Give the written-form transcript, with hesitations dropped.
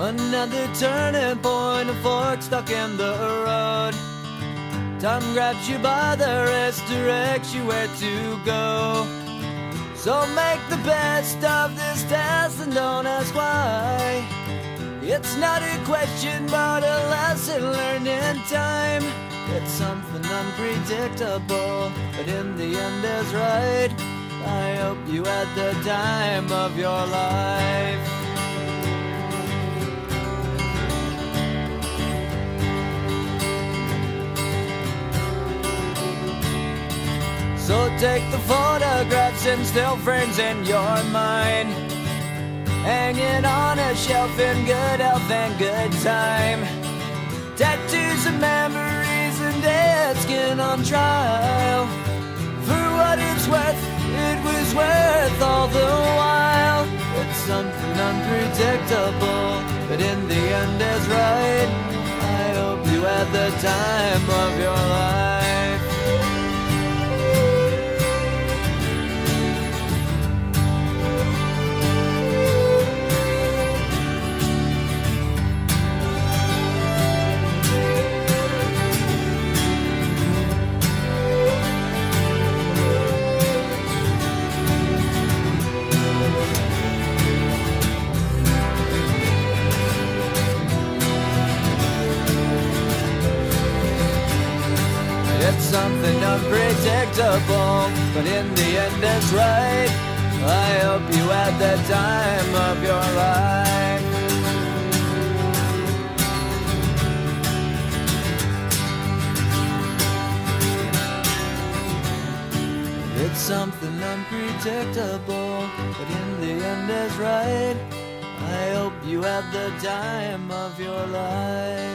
Another turning point, a fork stuck in the road. Time grabs you by the wrist, directs you where to go. So make the best of this test and don't ask why. It's not a question but a lesson learned in time. It's something unpredictable, but in the end is right. I hope you had the time of your life. So take the photographs and still frames in your mind, hanging on a shelf in good health and good time. Tattoos of memories and dead skin on trial. For what it's worth, it was worth all the while. It's something unpredictable, but in the end is right. I hope you had the time of your life. It's something unpredictable, but in the end it's right. I hope you had the time of your life. It's something unpredictable, but in the end is right. I hope you had the time of your life.